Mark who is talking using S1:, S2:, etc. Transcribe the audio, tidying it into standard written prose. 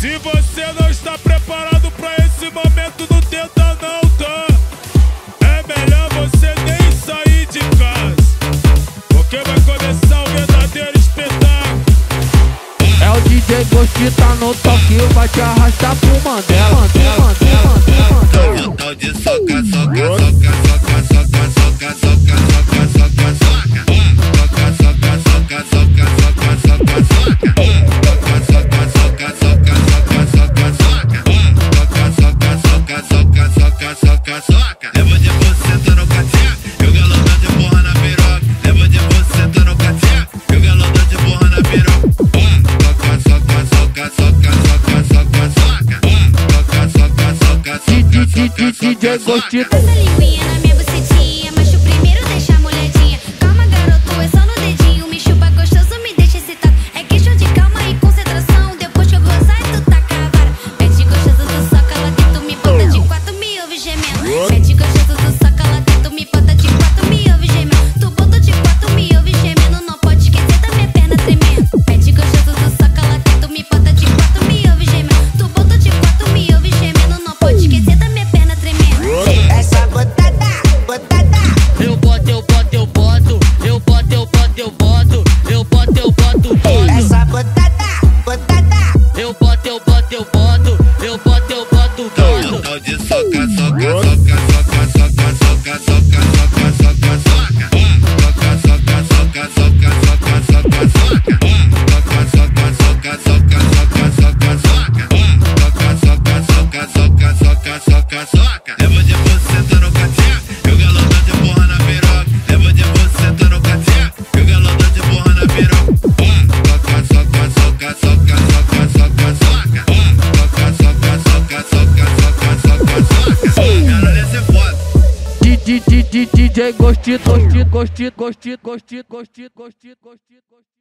S1: Se você não está preparado pra esse momento, não tenta não, tá? É melhor você nem sair de casa, porque vai começar o verdadeiro espetáculo.
S2: É o DJ Ghost que tá no toque, vai te arrastar pro Mandela.
S3: Tal de soca, soca, soca, soca, soca, soca, soca, soca, soca, soca. Soca, soca, soca, soca, soca, soca, soca. Soca, soca, soca, soca, soca, soca. Soca, soca, soca, soca, soca, soca. Leva de você, tá no cateco, e o galão de porra na piroca. Leva de você, tá no cateco, e o galão de porra na piroca. Soca, soca, soca, soca, soca, soca, soca. Soca, soca, soca, soca, soca,
S2: DJ Ghost.
S4: Passa a linguinha na minha bucetinha, macho primeiro deixa molhadinha. Calma garoto, é só no dedinho, me chupa gostoso, me deixa excitado. É questão de calma e concentração, depois que eu gozar tu taca a vara. Pede gostoso, tu soca lá dentro, me bota de quatro, me ouve gemendo. Pede gostoso, tu soca lá dentro, me bota de quatro, me ouve gemendo. Tu bota de quatro, me ouve gemendo, não pode esquecer da minha perna tremendo. Pede gostoso, tu soca lá dentro, me bota de quatro, me ouve gemendo. Tu bota de quatro, me ouve gemendo, não pode esquecer da minha perna tremendo.
S5: Essa botada, botada.
S2: Eu boto, eu boto, eu boto. Eu boto, eu boto, eu boto. Eu boto, eu boto, boto.
S5: Essa botada, botada.
S2: Eu boto, eu boto, eu boto. Eu boto, eu boto, boto.
S3: Tal de soca, soca, soca, soca, soca, soca, soca, soca, soca, soca. Soca, soca, soca, soca, soca, soca, soca. Soca, soca, soca, soca, soca, soca, soca. Soca, soca, soca, soca, soca, soca. Leva de você, tá no cateco, e o galão de porra na piroca. Leva de você, tá no cateco, e o galão de porra na piroca. Soca, soca, soca, soca, soca, soca, soca. Soca, soca, soca, soca, soca, soca, soca. Caralho, esse é foda.
S2: DJ Ghost, Ghost, Ghost, Ghost, Ghost, Ghost, Ghost, Ghost, Ghost.